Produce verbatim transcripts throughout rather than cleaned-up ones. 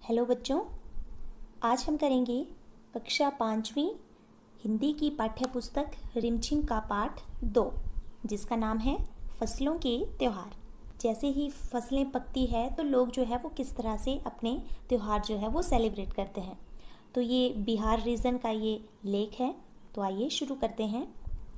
Hello बच्चों, आज हम करेंगे कक्षा पाँचवीं हिंदी की पाठ्य पुस्तक रिमझिम का पाठ दो, जिसका नाम है फसलों के त्यौहार। जैसे ही फसलें पकती है तो लोग जो है वो किस तरह से अपने त्यौहार जो है वो सेलिब्रेट करते हैं। तो ये बिहार रीजन का ये लेख है। तो आइए शुरू करते हैं।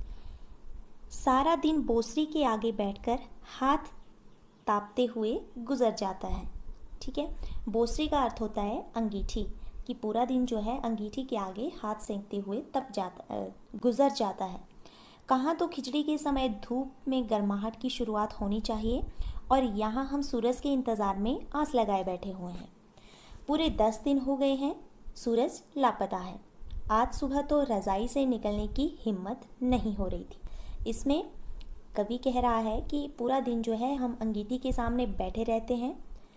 सारा दिन बोसरी के आगे बैठकर हाथ तापते हुए गुजर जाता है। ठीक है, बोसरी का अर्थ होता है अंगीठी, कि पूरा दिन जो है अंगीठी के आगे हाथ सेंकते हुए तप जाता गुजर जाता है। कहाँ तो खिचड़ी के समय धूप में गर्माहट की शुरुआत होनी चाहिए और यहाँ हम सूरज के इंतज़ार में आस लगाए बैठे हुए हैं। पूरे दस दिन हो गए हैं, सूरज लापता है। आज सुबह तो रज़ाई से निकलने की हिम्मत नहीं हो रही थी। इसमें कवि कह रहा है कि पूरा दिन जो है हम अंगीठी के सामने बैठे रहते हैं।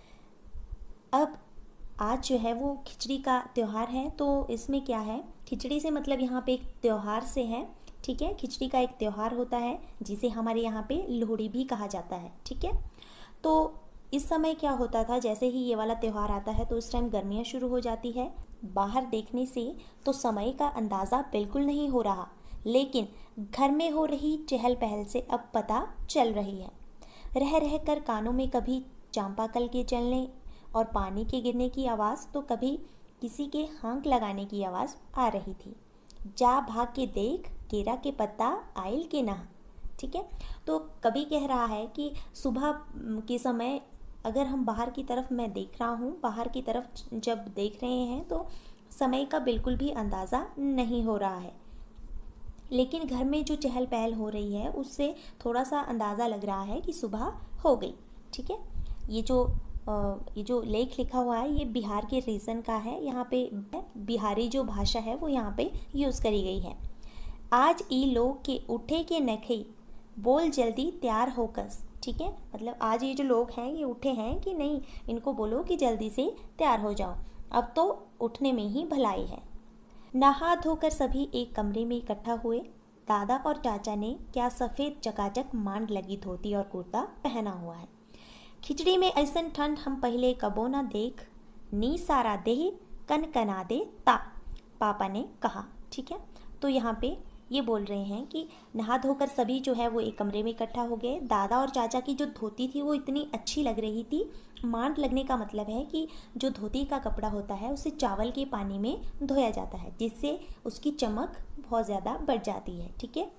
अब आज जो है वो खिचड़ी का त्यौहार है, तो इसमें क्या है, खिचड़ी से मतलब यहाँ पे एक त्यौहार से है। ठीक है, खिचड़ी का एक त्यौहार होता है जिसे हमारे यहाँ पे लोहड़ी भी कहा जाता है। ठीक है, तो इस समय क्या होता था, जैसे ही ये वाला त्यौहार आता है तो उस टाइम गर्मियाँ शुरू हो जाती है। बाहर देखने से तो समय का अंदाज़ा बिल्कुल नहीं हो रहा, लेकिन घर में हो रही चहल पहल से अब पता चल रही है। रह रह कर कानों में कभी चांपाकल के चलने और पानी के गिरने की आवाज़, तो कभी किसी के हाँक लगाने की आवाज़ आ रही थी। जा भाग के देख, केरा के पत्ता आयल के नहा। ठीक है, तो कभी कह रहा है कि सुबह के समय अगर हम बाहर की तरफ, मैं देख रहा हूँ बाहर की तरफ जब देख रहे हैं तो समय का बिल्कुल भी अंदाज़ा नहीं हो रहा है, लेकिन घर में जो चहल पहल हो रही है उससे थोड़ा सा अंदाज़ा लग रहा है कि सुबह हो गई। ठीक है, ये जो ये जो लेख लिखा हुआ है ये बिहार के रीजन का है। यहाँ पे बिहारी जो भाषा है वो यहाँ पे यूज़ करी गई है। आज ई लोग के उठे के नखई, बोल जल्दी तैयार होकस। ठीक है, मतलब आज ये जो लोग हैं ये उठे हैं कि नहीं, इनको बोलो कि जल्दी से तैयार हो जाओ, अब तो उठने में ही भलाई है। नहा धोकर सभी एक कमरे में इकट्ठा हुए। दादा और चाचा ने क्या सफ़ेद चकाचक मांड लगी धोती और कुर्ता पहना हुआ है। खिचड़ी में ऐसन ठंड हम पहले कबो ना देख, नी सारा देह कन कना दे ता, पापा ने कहा। ठीक है, तो यहाँ पे ये बोल रहे हैं कि नहा धोकर सभी जो है वो एक कमरे में इकट्ठा हो गए। दादा और चाचा की जो धोती थी वो इतनी अच्छी लग रही थी। मांड लगने का मतलब है कि जो धोती का कपड़ा होता है उसे चावल के पानी में धोया जाता है, जिससे उसकी चमक बहुत ज़्यादा बढ़ जाती है। ठीक है,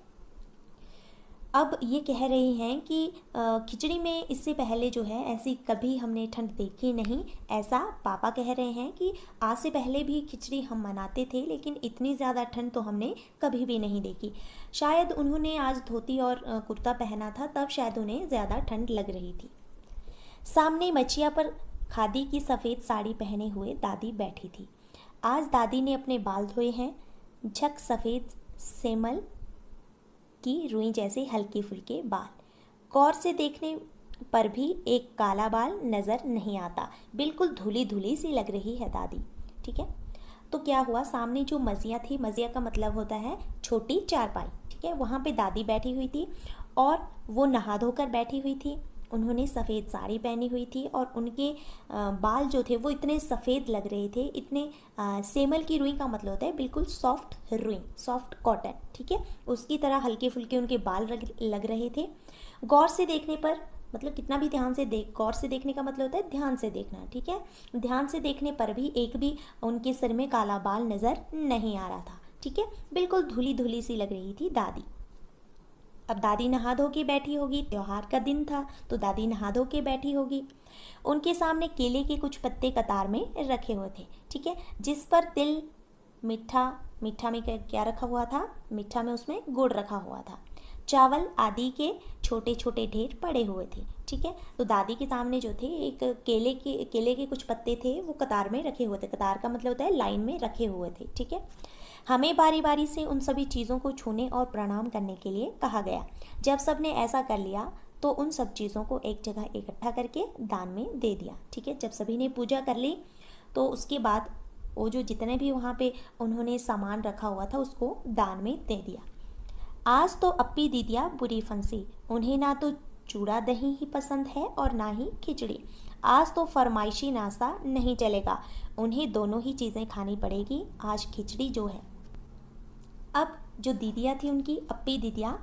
अब ये कह रही हैं कि खिचड़ी में इससे पहले जो है ऐसी कभी हमने ठंड देखी नहीं। ऐसा पापा कह रहे हैं कि आज से पहले भी खिचड़ी हम मनाते थे, लेकिन इतनी ज़्यादा ठंड तो हमने कभी भी नहीं देखी। शायद उन्होंने आज धोती और कुर्ता पहना था, तब शायद उन्हें ज़्यादा ठंड लग रही थी। सामने मचिया पर खादी की सफ़ेद साड़ी पहने हुए दादी बैठी थी। आज दादी ने अपने बाल धोए हैं। झक सफ़ेद सेमल की रुई जैसे हल्के फुल्के बाल, गौर से देखने पर भी एक काला बाल नज़र नहीं आता, बिल्कुल धुली धुली सी लग रही है दादी। ठीक है, तो क्या हुआ, सामने जो मजिया थी, मजिया का मतलब होता है छोटी चारपाई। ठीक है, वहाँ पे दादी बैठी हुई थी और वो नहा धोकर बैठी हुई थी। उन्होंने सफ़ेद साड़ी पहनी हुई थी और उनके बाल जो थे वो इतने सफ़ेद लग रहे थे, इतने सेमल की रुई का मतलब होता है बिल्कुल सॉफ्ट रुई, सॉफ्ट कॉटन। ठीक है, उसकी तरह हल्के फुल्के उनके बाल लग रहे थे। गौर से देखने पर मतलब कितना भी ध्यान से देख, गौर से देखने का मतलब होता है ध्यान से देखना। ठीक है, ध्यान से देखने पर भी एक भी उनके सिर में काला बाल नज़र नहीं आ रहा था। ठीक है, बिल्कुल धुली धुली सी लग रही थी दादी। अब दादी नहा धो के बैठी होगी, त्योहार का दिन था तो दादी नहा धो के बैठी होगी। उनके सामने केले के कुछ पत्ते कतार में रखे हुए थे। ठीक है, जिस पर तिल, मीठा, मीठा में क्या रखा हुआ था, मीठा में उसमें गुड़ रखा हुआ था, चावल आदि के छोटे छोटे ढेर पड़े हुए थे। ठीक है, तो दादी के सामने जो थे एक केले के केले के कुछ पत्ते थे, वो कतार में रखे हुए थे। कतार का मतलब होता है लाइन में रखे हुए थे। ठीक है, हमें बारी बारी से उन सभी चीज़ों को छूने और प्रणाम करने के लिए कहा गया। जब सबने ऐसा कर लिया तो उन सब चीज़ों को एक जगह इकट्ठा करके दान में दे दिया। ठीक है, जब सभी ने पूजा कर ली तो उसके बाद वो जो जितने भी वहाँ पे उन्होंने सामान रखा हुआ था उसको दान में दे दिया। आज तो अप्पी दीदिया बुरी फंसी, उन्हें ना तो चूड़ा दही ही पसंद है और ना ही खिचड़ी। आज तो फरमाइशी नाश्ता नहीं चलेगा, उन्हें दोनों ही चीज़ें खानी पड़ेगी, आज खिचड़ी जो है। अब जो दीदियाँ थी उनकी अप्पी दीदियाँ,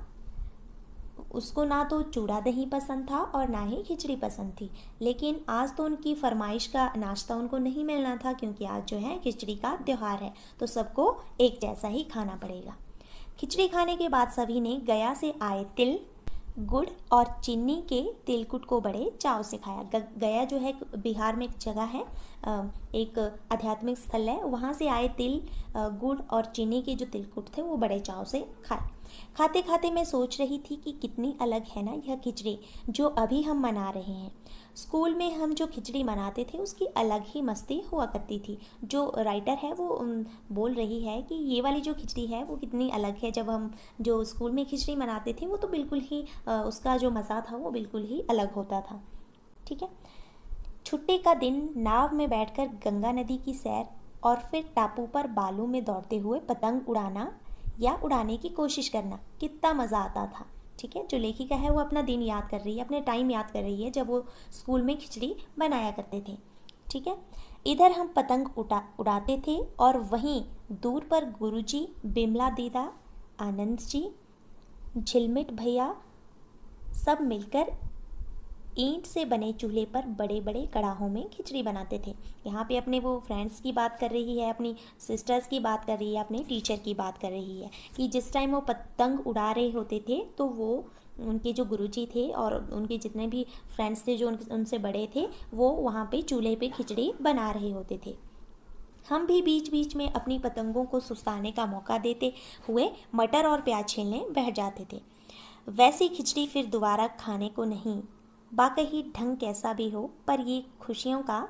उसको ना तो चूड़ा दही पसंद था और ना ही खिचड़ी पसंद थी, लेकिन आज तो उनकी फरमाइश का नाश्ता उनको नहीं मिलना था, क्योंकि आज जो है खिचड़ी का त्यौहार है, तो सबको एक जैसा ही खाना पड़ेगा। खिचड़ी खाने के बाद सभी ने गया से आए तिल, गुड़ और चीनी के तिलकुट को बड़े चाव से खाया। गया जो है बिहार में एक जगह है, एक आध्यात्मिक स्थल है, वहाँ से आए तिल, गुड़ और चीनी के जो तिलकुट थे वो बड़े चाव से खाए। खाते खाते मैं सोच रही थी कि कितनी अलग है ना यह खिचड़ी जो अभी हम मना रहे हैं। स्कूल में हम जो खिचड़ी मनाते थे उसकी अलग ही मस्ती हुआ करती थी। जो राइटर है वो बोल रही है कि ये वाली जो खिचड़ी है वो कितनी अलग है। जब हम जो स्कूल में खिचड़ी मनाते थे वो तो बिल्कुल ही उसका जो मज़ा था वो बिल्कुल ही अलग होता था। ठीक है। छुट्टी का दिन नाव में बैठकर गंगा नदी की सैर और फिर टापू पर बालू में दौड़ते हुए पतंग उड़ाना या उड़ाने की कोशिश करना, कितना मज़ा आता था। ठीक है। जो लेखिका है वो अपना दिन याद कर रही है, अपने टाइम याद कर रही है जब वो स्कूल में खिचड़ी बनाया करते थे। ठीक है। इधर हम पतंग उड़ा उड़ाते थे और वहीं दूर पर गुरुजी, बिमला दीदा, आनंद जी, झिलमिट भैया सब मिलकर ईंट से बने चूल्हे पर बड़े बड़े कड़ाहों में खिचड़ी बनाते थे। यहाँ पे अपने वो फ्रेंड्स की बात कर रही है, अपनी सिस्टर्स की बात कर रही है, अपने टीचर की बात कर रही है कि जिस टाइम वो पतंग उड़ा रहे होते थे तो वो उनके जो गुरुजी थे और उनके जितने भी फ्रेंड्स थे जो उनसे बड़े थे वो वहाँ पे चूल्हे पे खिचड़ी बना रहे होते थे। हम भी बीच बीच में अपनी पतंगों को सुस्ताने का मौका देते हुए मटर और प्याज छीलने बैठ जाते थे। वैसी खिचड़ी फिर दोबारा खाने को नहीं। बाकी ढंग कैसा भी हो, पर ये खुशियों का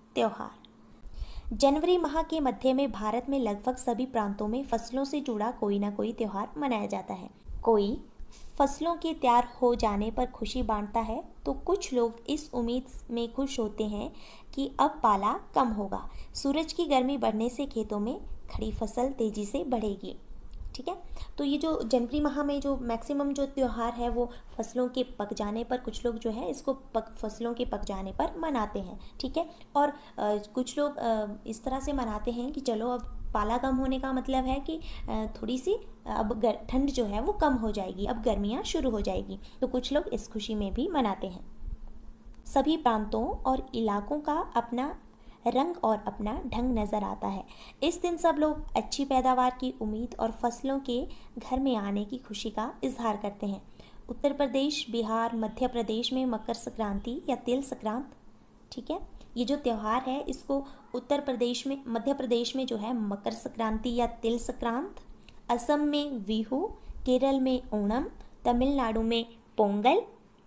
त्यौहार। जनवरी माह के मध्य में भारत में लगभग सभी प्रांतों में फसलों से जुड़ा कोई ना कोई त्यौहार मनाया जाता है। कोई फसलों के तैयार हो जाने पर खुशी बांटता है तो कुछ लोग इस उम्मीद में खुश होते हैं कि अब पाला कम होगा, सूरज की गर्मी बढ़ने से खेतों में खड़ी फसल तेजी से बढ़ेगी। ठीक है। तो ये जो जनवरी माह में जो मैक्सिमम जो त्यौहार है वो फसलों के पक जाने पर, कुछ लोग जो है इसको पक फसलों के पक जाने पर मनाते हैं। ठीक है। और आ, कुछ लोग आ, इस तरह से मनाते हैं कि चलो अब पाला कम होने का मतलब है कि आ, थोड़ी सी अब ठंड जो है वो कम हो जाएगी, अब गर्मियाँ शुरू हो जाएगी, तो कुछ लोग इस खुशी में भी मनाते हैं। सभी प्रांतों और इलाकों का अपना रंग और अपना ढंग नज़र आता है। इस दिन सब लोग अच्छी पैदावार की उम्मीद और फसलों के घर में आने की खुशी का इजहार करते हैं। उत्तर प्रदेश, बिहार, मध्य प्रदेश में मकर संक्रांति या तिल संक्रांत, ठीक है, ये जो त्यौहार है इसको उत्तर प्रदेश में, मध्य प्रदेश में जो है मकर संक्रांति या तिल संक्रांत, असम में बिहू, केरल में ओणम, तमिलनाडु में पोंगल,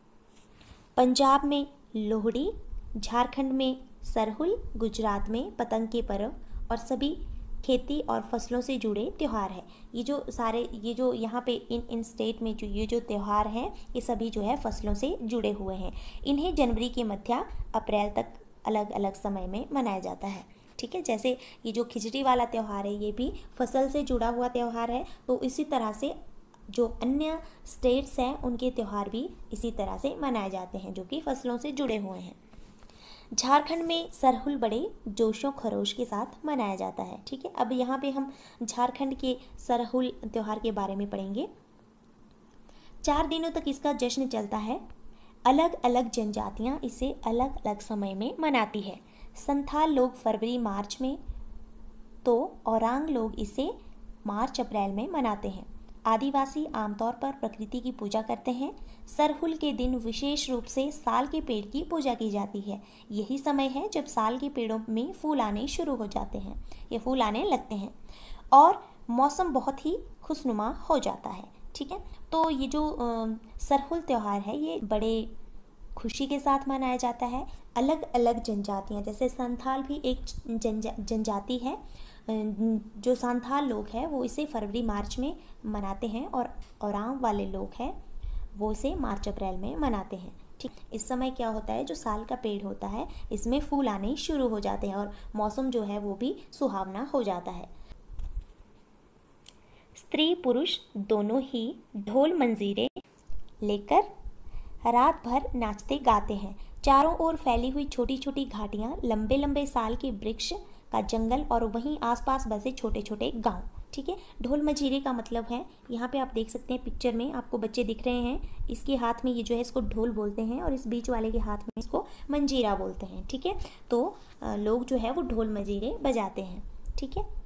पंजाब में लोहड़ी, झारखंड में सरहुल, गुजरात में पतंग के पर्व और सभी खेती और फसलों से जुड़े त्यौहार है। ये जो सारे ये जो यहाँ पे इन इन स्टेट में जो ये जो त्यौहार हैं ये सभी जो है फसलों से जुड़े हुए हैं। इन्हें जनवरी के मध्य अप्रैल तक अलग अलग समय में मनाया जाता है। ठीक है। जैसे ये जो खिचड़ी वाला त्यौहार है ये भी फसल से जुड़ा हुआ त्यौहार है, तो इसी तरह से जो अन्य स्टेट्स हैं उनके त्यौहार भी इसी तरह से मनाए जाते हैं जो कि फसलों से जुड़े हुए हैं। झारखंड में सरहुल बड़े जोशों खरोश के साथ मनाया जाता है। ठीक है। अब यहाँ पे हम झारखंड के सरहुल त्यौहार के बारे में पढ़ेंगे। चार दिनों तक इसका जश्न चलता है। अलग अलग जनजातियाँ इसे अलग अलग समय में मनाती है। संथाल लोग फरवरी मार्च में, तो औरांग लोग इसे मार्च अप्रैल में मनाते हैं। आदिवासी आमतौर पर प्रकृति की पूजा करते हैं। सरहुल के दिन विशेष रूप से साल के पेड़ की पूजा की जाती है। यही समय है जब साल के पेड़ों में फूल आने शुरू हो जाते हैं, ये फूल आने लगते हैं और मौसम बहुत ही खुशनुमा हो जाता है। ठीक है। तो ये जो सरहुल त्यौहार है ये बड़े खुशी के साथ मनाया जाता है। अलग अलग जनजातियाँ, जैसे संथाल भी एक जनजा जनजाति है, जो संथाल लोग हैं वो इसे फरवरी मार्च में मनाते हैं और औरांग वाले लोग हैं वो इसे मार्च अप्रैल में मनाते हैं। ठीक। इस समय क्या होता है, जो साल का पेड़ होता है इसमें फूल आने शुरू हो जाते हैं और मौसम जो है वो भी सुहावना हो जाता है। स्त्री पुरुष दोनों ही ढोल मंजीरे लेकर रात भर नाचते गाते हैं। चारों ओर फैली हुई छोटी छोटी घाटियाँ, लंबे लंबे साल के वृक्ष का जंगल और वहीं आसपास बसे छोटे छोटे गांव। ठीक है, ढोल मजीरे का मतलब है, यहाँ पे आप देख सकते हैं पिक्चर में आपको बच्चे दिख रहे हैं, इसके हाथ में ये जो है इसको ढोल बोलते हैं और इस बीच वाले के हाथ में इसको मंजीरा बोलते हैं। ठीक है, तो लोग जो है वो ढोल मजीरे बजाते हैं। ठीक है,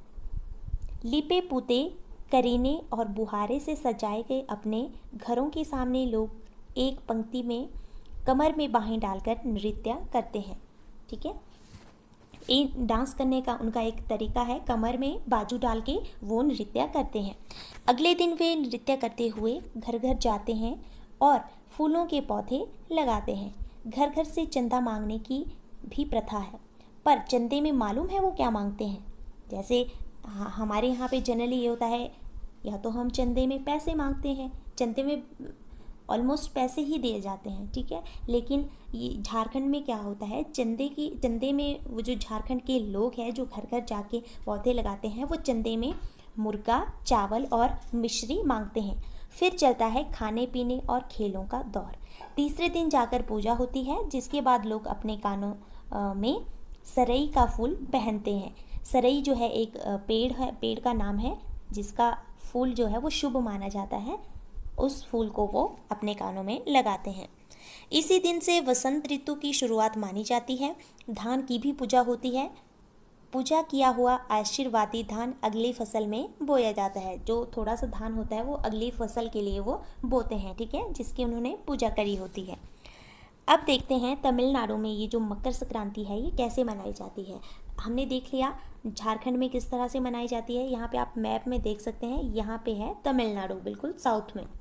लीपे पुते करीने और बुहारे से सजाए गए अपने घरों के सामने लोग एक पंक्ति में कमर में बाहें डालकर नृत्य करते हैं। ठीक है, एक डांस करने का उनका एक तरीका है, कमर में बाजू डाल के वो नृत्य करते हैं। अगले दिन वे नृत्य करते हुए घर घर जाते हैं और फूलों के पौधे लगाते हैं। घर घर से चंदा मांगने की भी प्रथा है, पर चंदे में मालूम है वो क्या मांगते हैं। जैसे हमारे यहाँ पे जनरली ये होता है, या तो हम चंदे में पैसे मांगते हैं, चंदे में ऑलमोस्ट पैसे ही दिए जाते हैं। ठीक है, लेकिन ये झारखंड में क्या होता है, चंदे की चंदे में वो जो झारखंड के लोग हैं जो घर घर जाके पौधे लगाते हैं, वो चंदे में मुर्गा, चावल और मिश्री मांगते हैं। फिर चलता है खाने पीने और खेलों का दौर। तीसरे दिन जाकर पूजा होती है, जिसके बाद लोग अपने कानों में सरई का फूल पहनते हैं। सरई जो है एक पेड़ है, पेड़ का नाम है जिसका फूल जो है वो शुभ माना जाता है, उस फूल को वो अपने कानों में लगाते हैं। इसी दिन से वसंत ऋतु की शुरुआत मानी जाती है। धान की भी पूजा होती है। पूजा किया हुआ आशीर्वादी धान अगली फसल में बोया जाता है। जो थोड़ा सा धान होता है वो अगली फसल के लिए वो बोते हैं। ठीक है, जिसकी उन्होंने पूजा करी होती है। अब देखते हैं तमिलनाडु में ये जो मकर संक्रांति है ये कैसे मनाई जाती है। हमने देख लिया झारखंड में किस तरह से मनाई जाती है, यहाँ पे आप मैप में देख सकते हैं, यहाँ पे है तमिलनाडु बिल्कुल साउथ में।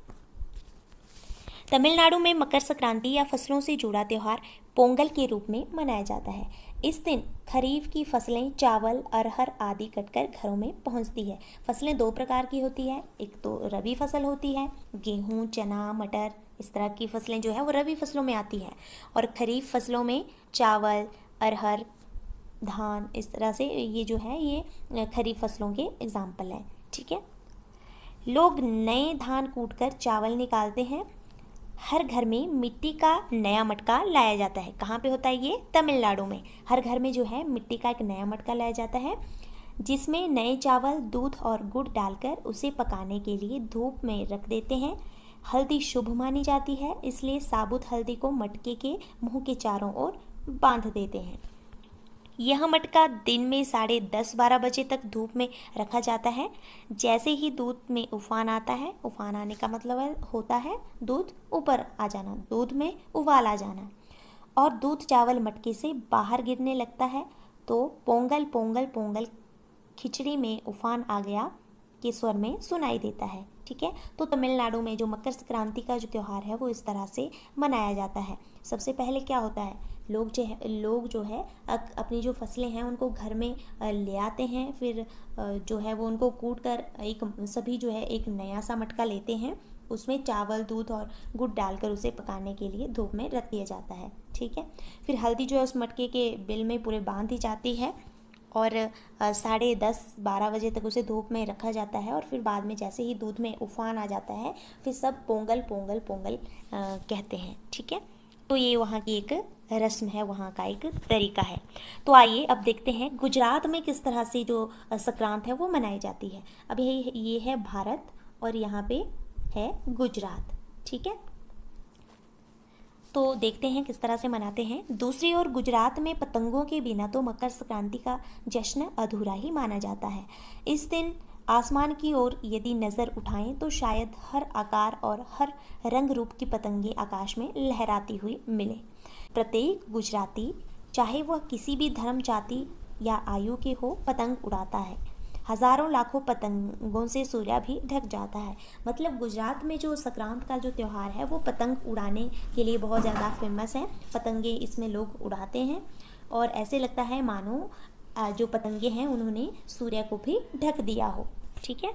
तमिलनाडु में मकर संक्रांति या फसलों से जुड़ा त्यौहार पोंगल के रूप में मनाया जाता है। इस दिन खरीफ की फसलें चावल, अरहर आदि कटकर घरों में पहुंचती है। फसलें दो प्रकार की होती है, एक तो रबी फसल होती है, गेहूं, चना, मटर, इस तरह की फसलें जो है वो रबी फसलों में आती हैं, और खरीफ फसलों में चावल, अरहर, धान, इस तरह से ये जो है ये खरीफ फसलों के एग्जाम्पल हैं। ठीक है, लोग नए धान कूटकर चावल निकालते हैं। हर घर में मिट्टी का नया मटका लाया जाता है। कहाँ पे होता है ये? तमिलनाडु में। हर घर में जो है मिट्टी का एक नया मटका लाया जाता है, जिसमें नए चावल, दूध और गुड़ डालकर उसे पकाने के लिए धूप में रख देते हैं। हल्दी शुभ मानी जाती है, इसलिए साबुत हल्दी को मटके के मुंह के चारों ओर बांध देते हैं। यह मटका दिन में साढ़े दस बारह बजे तक धूप में रखा जाता है। जैसे ही दूध में उफान आता है, उफान आने का मतलब है, होता है दूध ऊपर आ जाना, दूध में उबाल आ जाना, और दूध चावल मटके से बाहर गिरने लगता है, तो पोंगल पोंगल पोंगल खिचड़ी में उफान आ गया के स्वर में सुनाई देता है। ठीक है, तो तमिलनाडु में जो मकर संक्रांति का जो त्यौहार है वो इस तरह से मनाया जाता है। सबसे पहले क्या होता है, लोग जो है लोग जो है अपनी जो फसलें हैं उनको घर में ले आते हैं, फिर जो है वो उनको कूट कर एक सभी जो है एक नया सा मटका लेते हैं, उसमें चावल, दूध और गुड़ डालकर उसे पकाने के लिए धूप में रख दिया जाता है। ठीक है, फिर हल्दी जो है उस मटके के बिल में पूरे बांध दी जाती है और साढ़े दस बारह बजे तक उसे धूप में रखा जाता है, और फिर बाद में जैसे ही दूध में उफान आ जाता है फिर सब पोंगल पोंगल पोंगल आ, कहते हैं। ठीक है, तो ये वहाँ की एक रस्म है, वहाँ का एक तरीका है। तो आइए अब देखते हैं गुजरात में किस तरह से जो संक्रांत है वो मनाई जाती है। अब ये ये है भारत और यहाँ पे है गुजरात। ठीक है, तो देखते हैं किस तरह से मनाते हैं। दूसरी ओर गुजरात में पतंगों के बिना तो मकर संक्रांति का जश्न अधूरा ही माना जाता है। इस दिन आसमान की ओर यदि नज़र उठाएं तो शायद हर आकार और हर रंग रूप की पतंगे आकाश में लहराती हुई मिले। प्रत्येक गुजराती, चाहे वह किसी भी धर्म, जाति या आयु के हो, पतंग उड़ाता है। हजारों लाखों पतंगों से सूर्य भी ढक जाता है। मतलब गुजरात में जो संक्रांत का जो त्यौहार है वो पतंग उड़ाने के लिए बहुत ज़्यादा फेमस है। पतंगे इसमें लोग उड़ाते हैं और ऐसे लगता है मानो जो पतंगे हैं उन्होंने सूर्य को भी ढक दिया हो। ठीक है,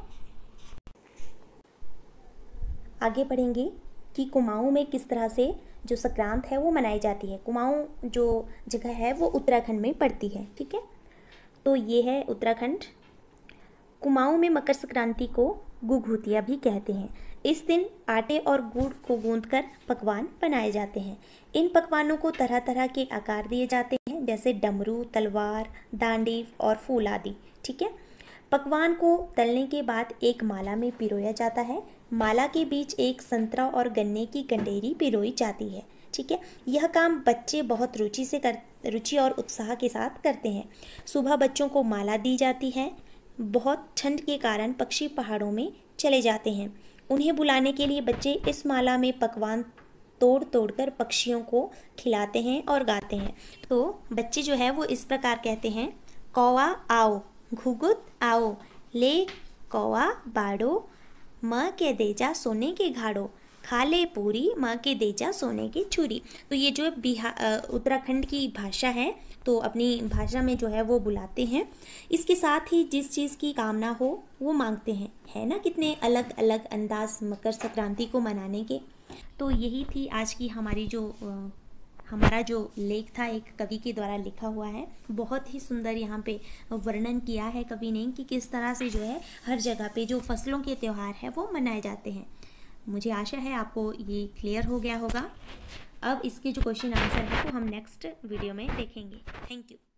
आगे बढ़ेंगे कि कुमाऊं में किस तरह से जो संक्रांत है वो मनाई जाती है। कुमाऊं जो जगह है वो उत्तराखंड में पड़ती है। ठीक है, तो ये है उत्तराखंड। कुमाऊं में मकर संक्रांति को गुघुतिया भी कहते हैं। इस दिन आटे और गुड़ को गूंथकर पकवान बनाए जाते हैं। इन पकवानों को तरह तरह के आकार दिए जाते हैं, जैसे डमरू, तलवार, डांडी और फूल आदि। ठीक है। पकवान को तलने के बाद एक माला में पिरोया जाता है। माला के बीच एक संतरा और गन्ने की गंडेरी पिरोई जाती है। ठीक है। यह काम बच्चे बहुत रुचि से कर रुचि और उत्साह के साथ करते हैं। सुबह बच्चों को माला दी जाती है। बहुत ठंड के कारण पक्षी पहाड़ों में चले जाते हैं। उन्हें बुलाने के लिए बच्चे इस माला में पकवान तोड़ तोड़ कर पक्षियों को खिलाते हैं और गाते हैं। तो बच्चे जो है वो इस प्रकार कहते हैं, कौवा आओ, घुघुत आओ, ले कौवा बाड़ो, माँ के देजा सोने के घाड़ो, खा ले पूरी, माँ के देजा सोने की छुरी। तो ये जो बिहार उत्तराखंड की भाषा है, तो अपनी भाषा में जो है वो बुलाते हैं। इसके साथ ही जिस चीज़ की कामना हो वो मांगते हैं। है ना कितने अलग अलग अंदाज मकर संक्रांति को मनाने के। तो यही थी आज की हमारी जो आ, हमारा जो लेख था, एक कवि के द्वारा लिखा हुआ है। बहुत ही सुंदर यहाँ पे वर्णन किया है कवि ने कि किस तरह से जो है हर जगह पे जो फसलों के त्यौहार है वो मनाए जाते हैं। मुझे आशा है आपको ये क्लियर हो गया होगा। अब इसके जो क्वेश्चन आंसर है वो हम नेक्स्ट वीडियो में देखेंगे। Thank you.